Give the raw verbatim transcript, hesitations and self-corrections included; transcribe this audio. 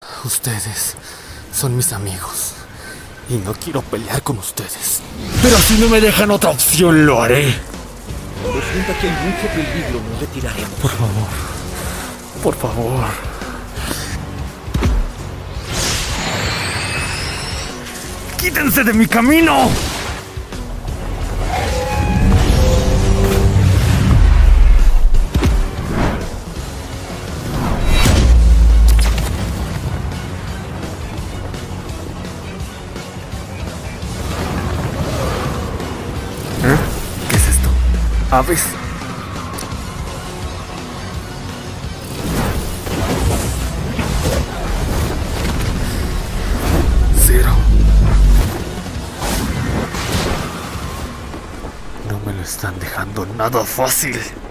Ustedes son mis amigos y no quiero pelear con ustedes. Pero si no me dejan otra opción, lo haré. Cuando sienta que hay mucho peligro, nos retiraremos. Por favor, por favor. ¡Quítense de mi camino! ¿Eh? ¿Qué es esto? ¿Aves? Cero. No me lo están dejando nada fácil.